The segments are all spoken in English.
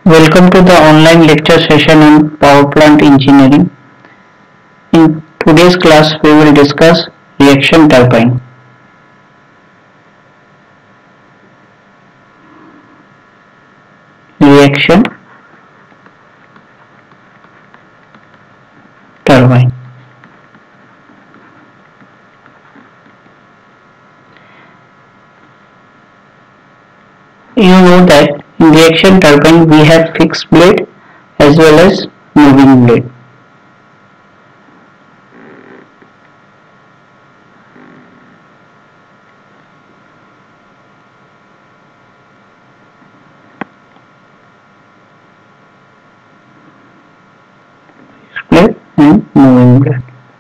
Welcome to the online lecture session on power plant engineering. In today's class we will discuss reaction turbine. Reaction turbine. You know that in reaction turbine we have fixed blade as well as moving blade. Fixed blade and moving blade.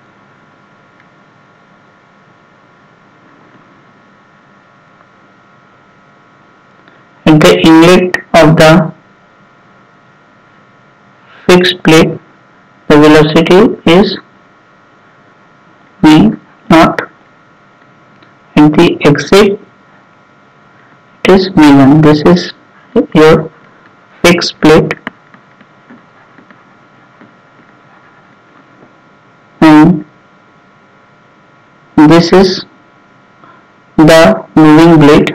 At the inlet of the fixed plate, the velocity is v naught, and the exit it is v1. This is your fixed plate, and this is the moving blade.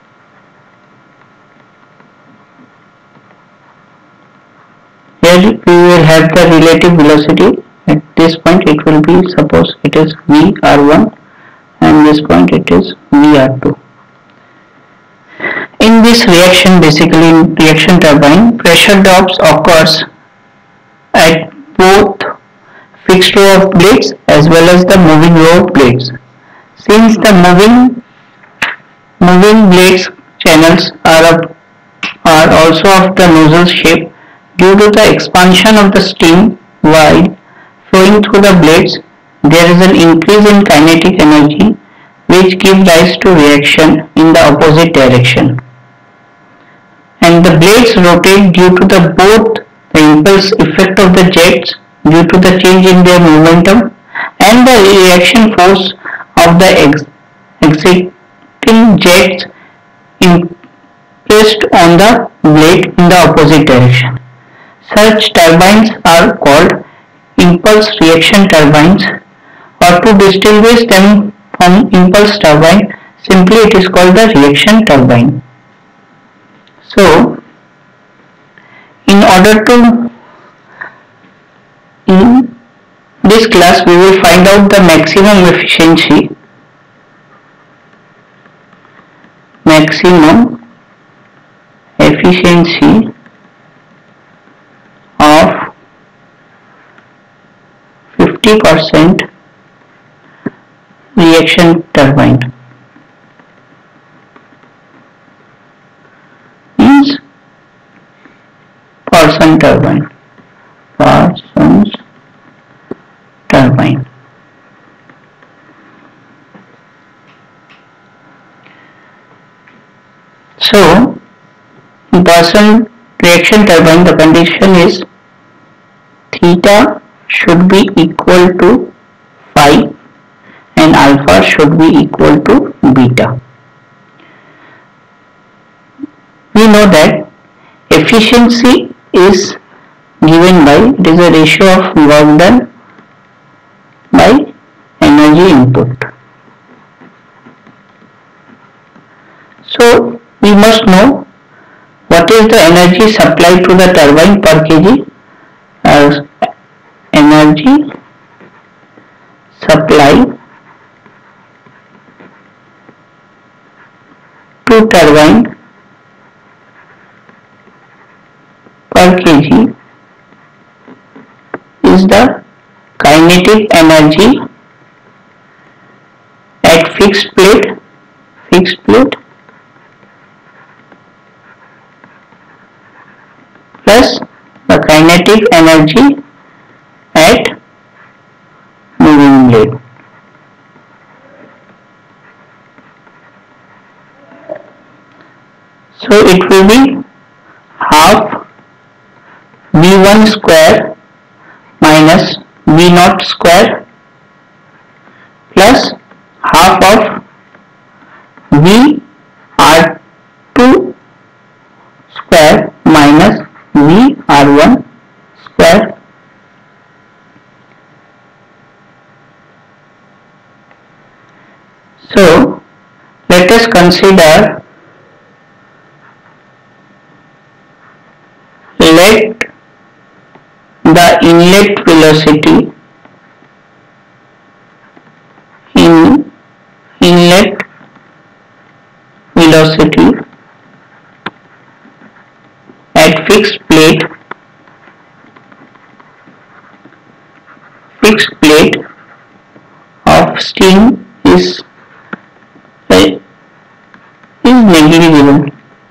Here we will have the relative velocity. At this point it will be, suppose it is VR1, and this point it is VR2. In this reaction, basically in reaction turbine, pressure drops occurs at both fixed row of blades as well as the moving row of blades. Since the moving blades channels are also of the nozzle shape, due to the expansion of the steam while flowing through the blades, there is an increase in kinetic energy which gives rise to reaction in the opposite direction. And the blades rotate due to both the impulse effect of the jets due to the change in their momentum and the reaction force of the exiting jets impressed on the blade in the opposite direction. Such turbines are called impulse reaction turbines, or to distinguish them from impulse turbine, simply it is called the reaction turbine. So, in this class we will find out the maximum efficiency of 50% reaction turbine. Means Parsons turbine. So, in Parsons reaction turbine, the condition is theta should be equal to phi and alpha should be equal to beta. We know that efficiency is given by, it is a ratio of work done by energy input. So we must know what is the energy supplied to the turbine per kg. As energy supply to turbine per kg is the kinetic energy at fixed plate plus the kinetic energy at moving blade. So it will be half V1 square minus V0 square plus half of VR2 square minus V So let us consider, let the inlet velocity at fixed plate of steam is negligible.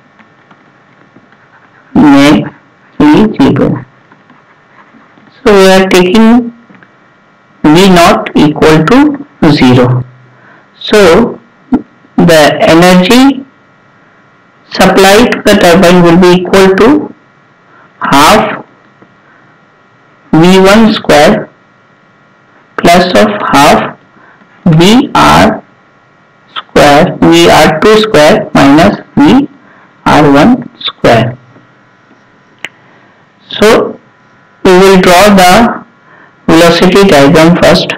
So we are taking V naught equal to 0. So the energy supplied to the turbine will be equal to half V1 square plus of half VR2 square minus VR1 square. So we will draw the velocity diagram first.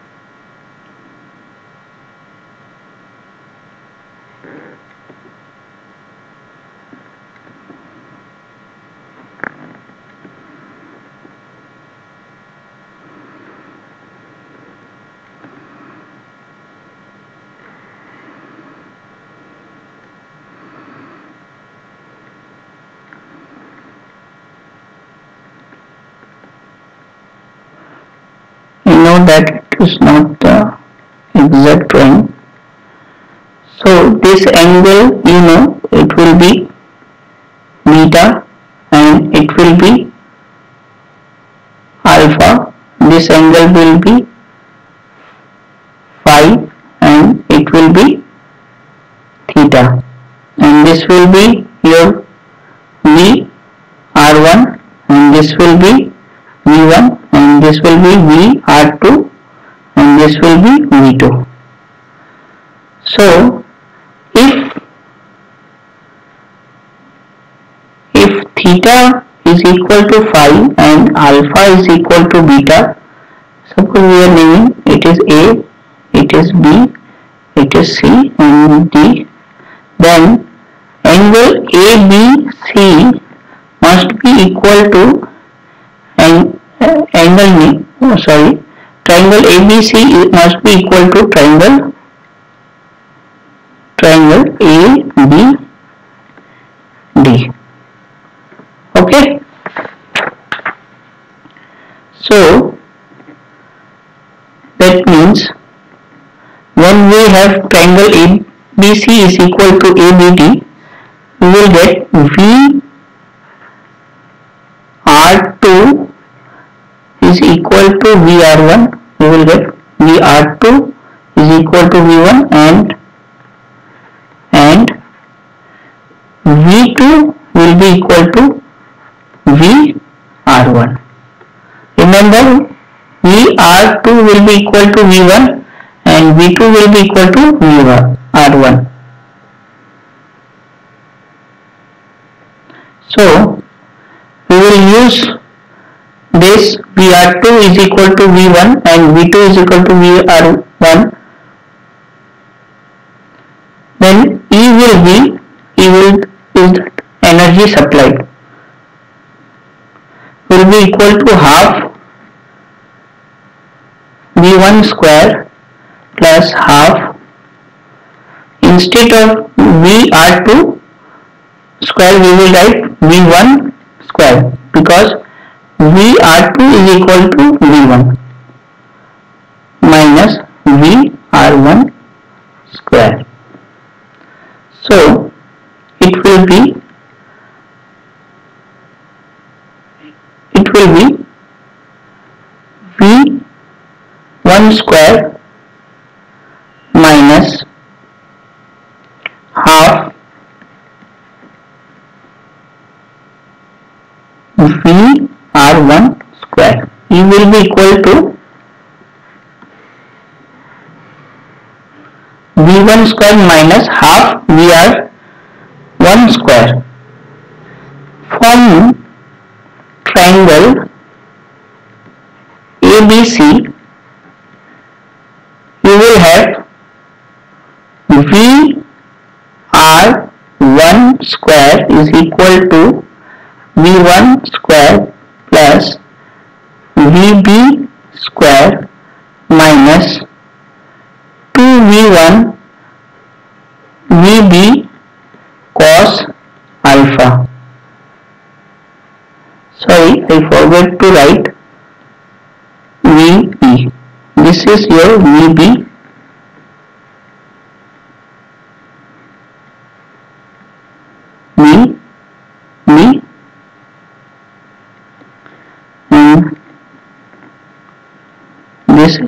Know that it is not the exact drawing. So this angle, it will be beta and it will be alpha. This angle will be phi and it will be theta, and this will be your VR1 and this will be V1 and this will be VR2 and this will be V2. So if theta is equal to phi and alpha is equal to beta, suppose we are naming it is A, it is B, it is C and D, then angle ABC must be equal to triangle ABC must be equal to triangle ABD. Okay. So that means when we have triangle ABC is equal to ABD, we will get VR2 is equal to VR1, we will get VR2 is equal to V1 and V2 will be equal to VR1. Remember, VR2 will be equal to V1 and V2 will be equal to VR1. So we will use this VR2 is equal to V1 and V2 is equal to VR1. Then E is energy supplied, will be equal to half V1 square plus half, instead of VR2 square we will write V1 square because VR2 is equal to V1 minus VR1 square. So it will be V1 square minus half VR1 square. E will be equal to V1 square minus half VR1 square. From triangle ABC, you will have square is equal to V1 square plus VB square minus 2V1 VB cos alpha. Sorry, I forgot to write VB. This is your VB. And this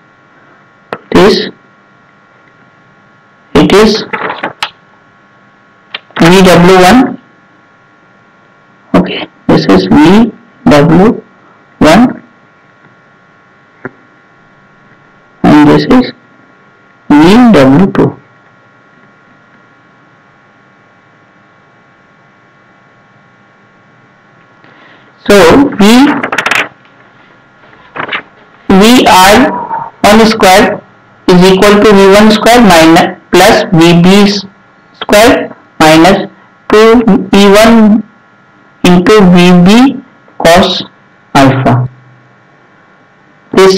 it is VW1. Okay, this is VW1 and this is VW2. So VR1 square is equal to V1 square minus plus VB square minus 2V1 into VB cos alpha. This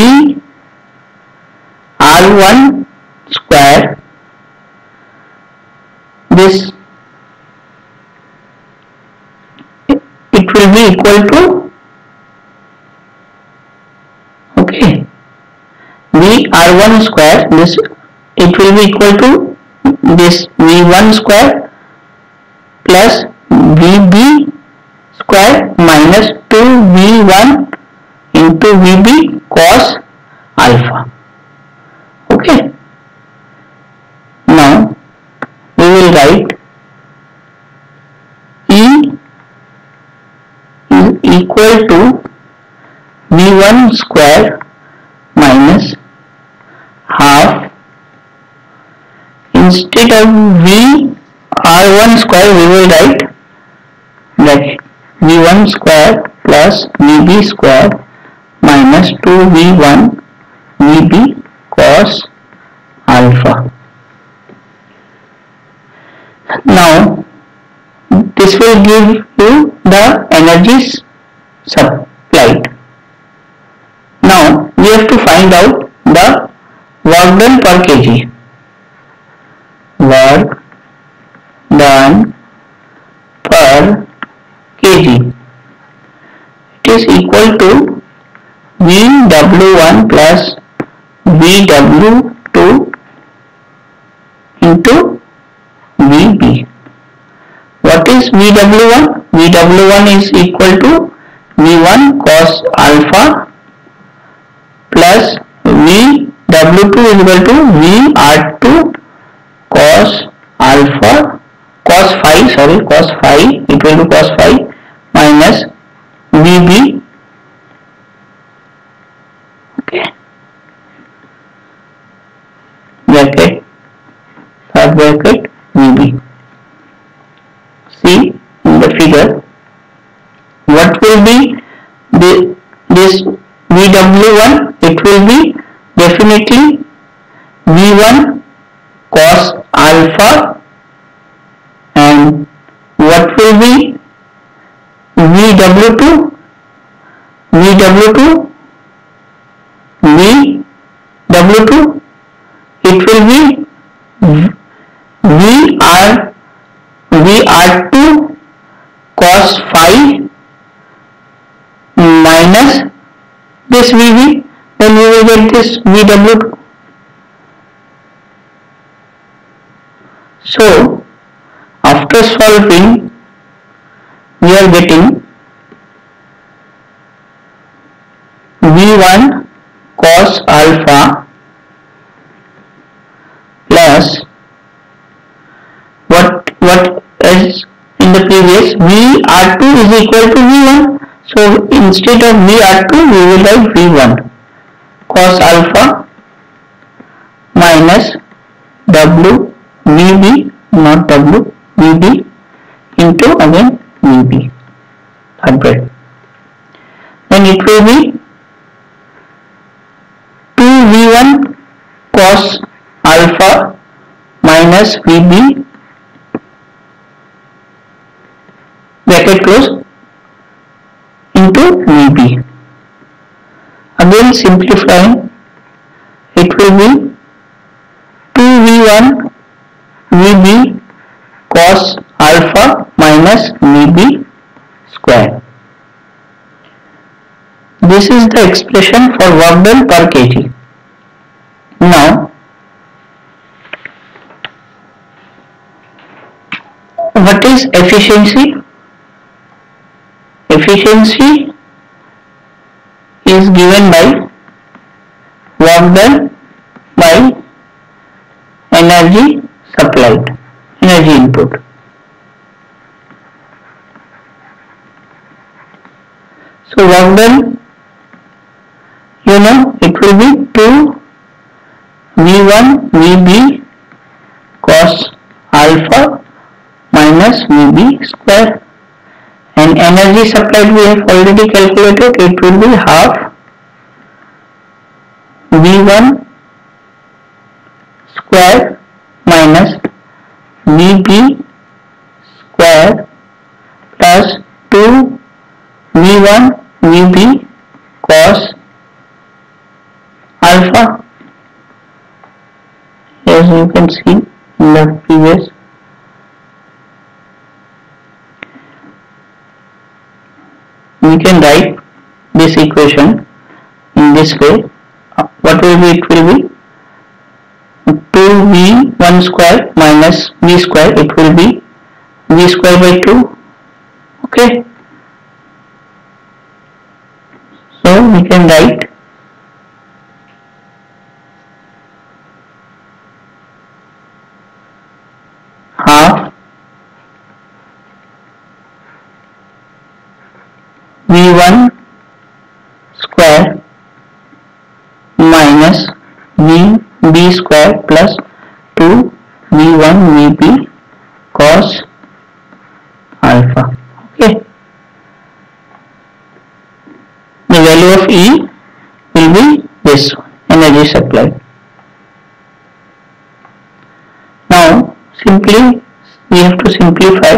VR1 square, this it will be equal to, okay, VR1 square, this it will be equal to this V1 square plus VB square minus 2V1 into VB cos alpha. Okay, now we will write E is equal to V1 square minus half, instead of VR1 square we will write bracket V1 square plus VB square minus 2V1 VB cos alpha. Now this will give you the energies supplied. Now we have to find out the work done per kg. Work done per kg, it is equal to VW1 plus VW2 into VB. What is VW1? VW1 is equal to V1 cos alpha plus VW2 is equal to VR2 cos alpha, cos phi, it will be cos phi minus VB. Okay, bracket, third bracket, VB. See in the figure what will be this VW1, it will be definitely V1 cos alpha, and what will be VW2? It will be VR2 cos phi minus this VB, then we will get this VW2. So after solving we are getting V1 cos alpha plus what is in the previous VR2 is equal to V1. So instead of VR2 we will write V1 cos alpha minus VB, not VB into again VB, third bracket. Then it will be 2V1 cos alpha minus VB bracket close, into VB. Again simplifying, it will be 2V1 VB cos alpha minus VB square. This is the expression for work done per kg. Now, what is efficiency? Efficiency is given by work done by energy supplied, energy input. So work done, you know, it will be 2 V1 VB cos alpha minus VB square, and energy supplied we have already calculated, it will be half V1 square minus VB square plus 2 V1 VB cos alpha, as you can see in the previous. We can write this equation in this way. What will be? It will be 2V1 square minus V square, it will be V square by 2. Okay. So we can write half V1 square minus VB square plus 2 V1 VB cos alpha. Okay. The value of E will be this one, energy supply. Now simply we have to simplify.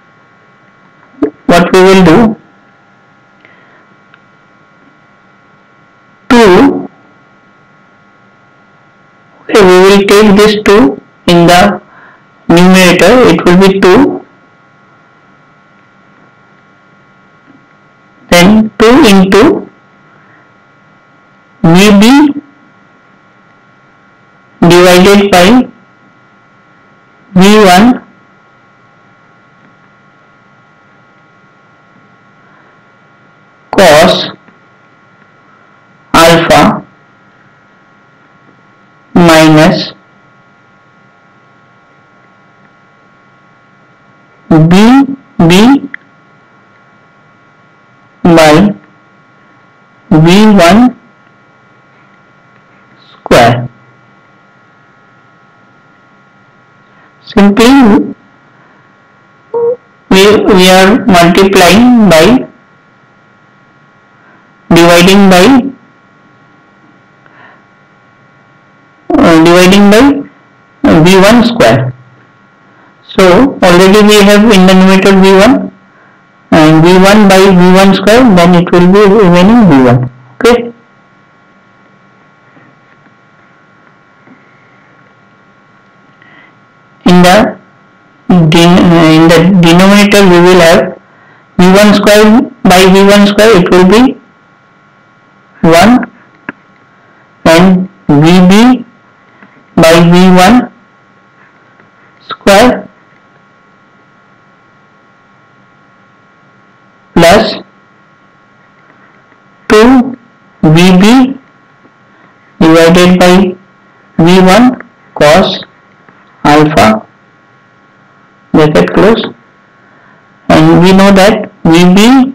What we will do, 2, okay, we will take this 2 in the numerator, it will be 2, then 2 into VB divided by V1 cos alpha minus BB by V1 square. Simply we are multiplying by dividing by V1 square. So already we have in the numerator V1 and V1 by V1 square, then it will be remaining V1. Okay. In the denominator we will have V1 square by V1 square, it will be 1, and VB by V1 square plus 2 VB divided by V1 cos alpha, bracket close, and we know that VB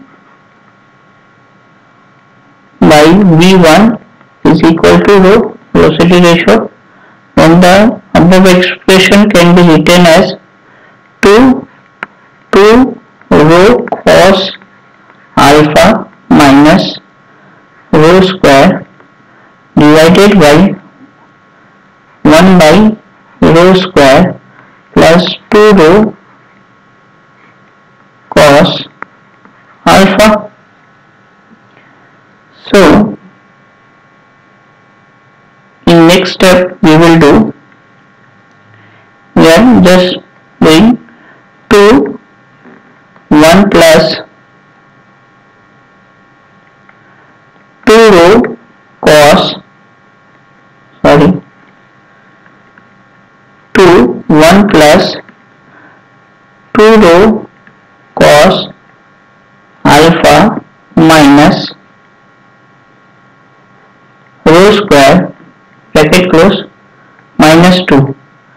by V1 is equal to rho, velocity ratio, and the above expression can be written as 2 rho cos alpha minus rho square divided by 1 by rho square plus 2 rho cos alpha. So in next step we will do, we are just doing 2 1 plus 2 rho cos 2 1 plus 2 rho cos alpha minus rho square bracket close minus 2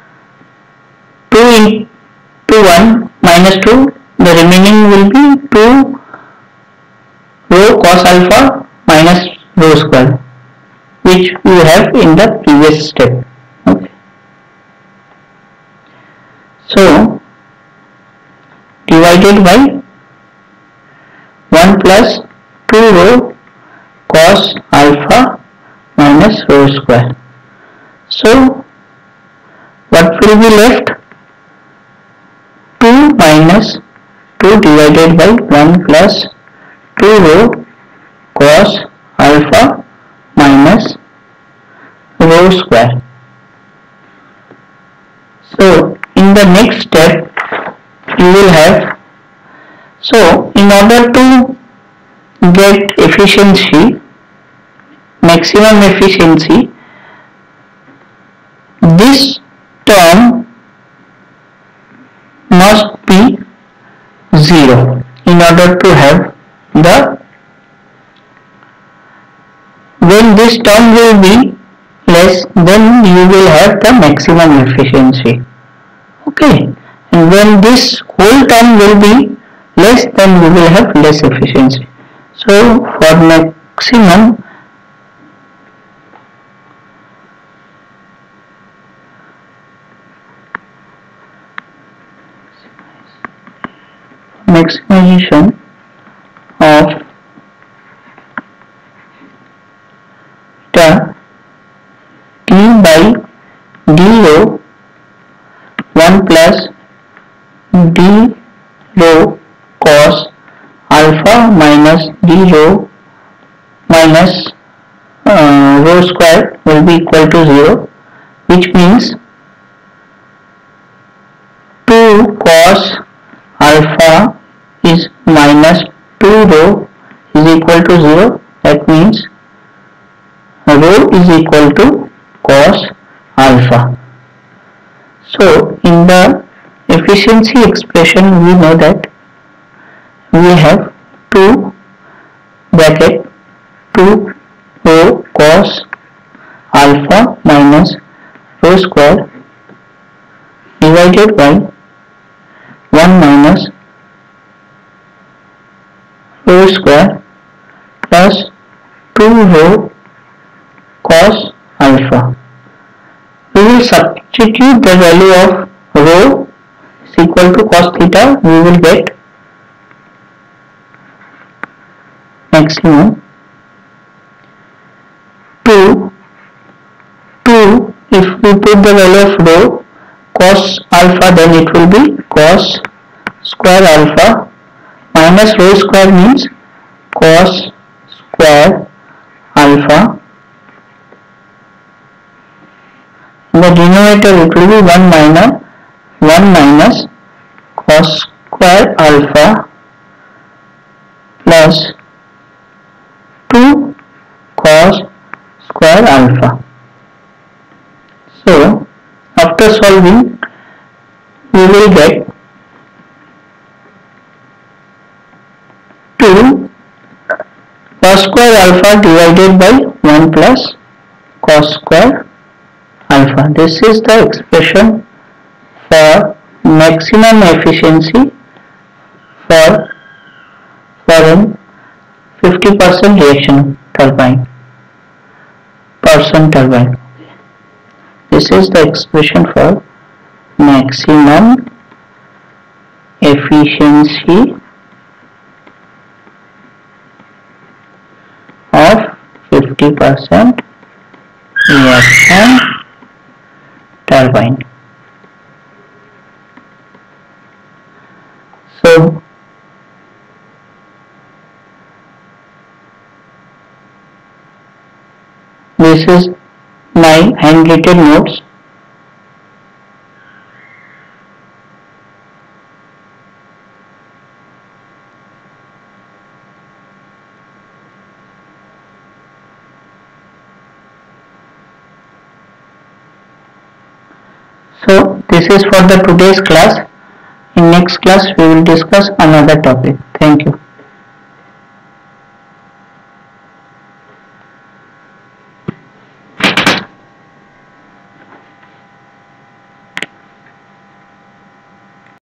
into 1 minus 2, the remaining will be 2 rho cos alpha minus rho square, which we have in the previous step. Okay. So divided by 1 plus 2 rho cos alpha minus rho square. So what will be left? 2 minus 2 divided by 1 plus 2 rho cos alpha minus rho square. So in the next step you will have, so in order to get efficiency, maximum efficiency, this term must be 0 in order to have the, when this term will be less, then you will have the maximum efficiency. Okay, and when this whole term will be less, then you will have less efficiency. So for maximum, maximization of the d by d rho 1 plus d rho cos alpha minus d rho minus rho square will be equal to 0, which means 2 cos alpha is minus 2 rho is equal to 0. That means rho is equal to cos alpha. So in the efficiency expression we know that we have 2 bracket 2 rho cos alpha minus rho square divided by 1 minus rho square plus 2 rho cos alpha. We will substitute the value of rho is equal to cos theta. We will get maximum 2. If we put the value of rho cos alpha, then it will be cos square alpha minus rho square means cos square alpha. In the denominator it will be 1 minus cos square alpha plus 2 cos square alpha. So after solving we will get 2 cos square alpha divided by 1 plus cos square alpha. This is the expression for maximum efficiency for an 50% reaction turbine, turbine. This is the expression for maximum efficiency of 50% reaction turbine. So This is my handwritten notes. So this is for the today's class. In next class we will discuss another topic. Thank you.